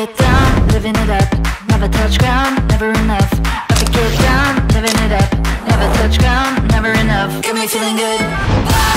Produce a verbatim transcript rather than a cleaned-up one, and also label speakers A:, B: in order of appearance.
A: get down, living it up. Never touch ground, never enough. Never get down, living it up. Never touch ground, never enough. Got me feeling good.